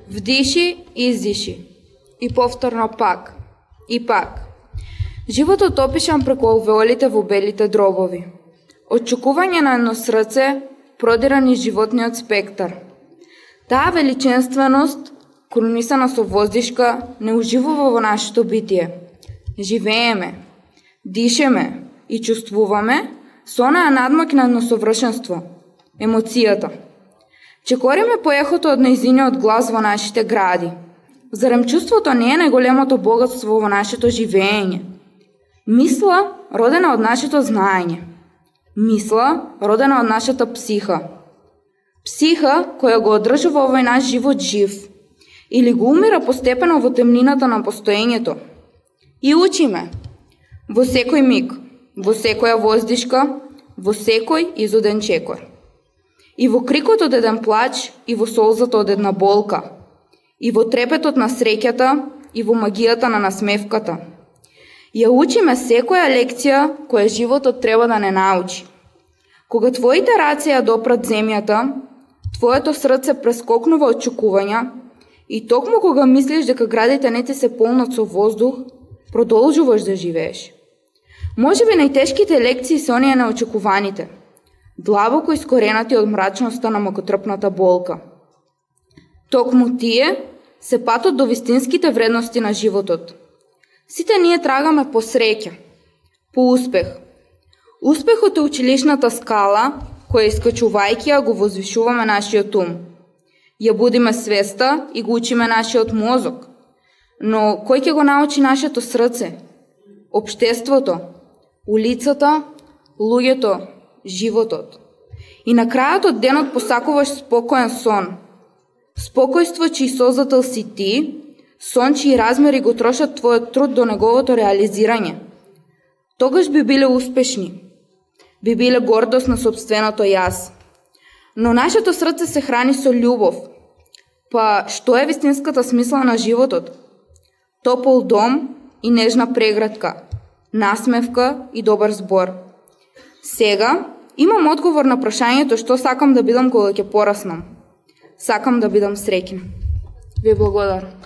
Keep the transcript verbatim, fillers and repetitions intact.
Вдиши и издиши. И повторно пак. И пак. Животот опишан преку алвеолите во белите дробови. Очекување на едно срце продира низ животниот спектар. Таа величенственост, кронисана со воздишка, не уживува во нашето битие. Живееме, дишеме и чувствуваме со онаа надмок на едно совршенство, емоцијата. Чекориме по ехото од нејзиниот глас во нашите гради. Зарем чувството не е најголемото богатство во нашето живење? Мисла, родена од нашето знаење. Мисла, родена од нашата психа. Психа, која го одржува овој наш живот жив, или го умира постепено во темнината на постоењето. И учиме. Во секој миг, во секоја воздишка, во секој изоден чекор. И во крикот од еден плач, и во солзата од една болка. И во трепетот на среќата, и во магијата на насмевката. Ја учиме секоја лекција која животот треба да не научи. Кога твоите раце ја допрат земјата, твоето срце прескокнува од очекувања и токму кога мислиш дека градите не ти се полнат со воздух, продолжуваш да живееш. Можеби најтешките лекции се оние неочекуваните, длабоко искоренати од мрачноста на макотрпната болка. Токму тие се патот до вистинските вредности на животот. Сите ние трагаме по среќа, по успех. Успехот е училишната скала, која искачувајќи ја го возвишуваме нашиот ум. Ја будиме свеста и го учиме нашиот мозок. Но кој ќе го научи нашето срце? Општеството, улицата, луѓето, животот. И на крајот од денот посакуваш спокоен сон. Спокојство чиј создател си ти, сон чиј размери го трошат твојот труд до неговото реализирање. Тогаш би биле успешни, би биле гордост на собственото јас. Но нашето срце се храни со љубов. Па што е вистинската смисла на животот? Топол дом и нежна преградка, насмевка и добар збор. Сега имам одговор на прашањето што сакам да бидам кога ќе пораснам. Сакам да бидам среќна. Ви благодарам.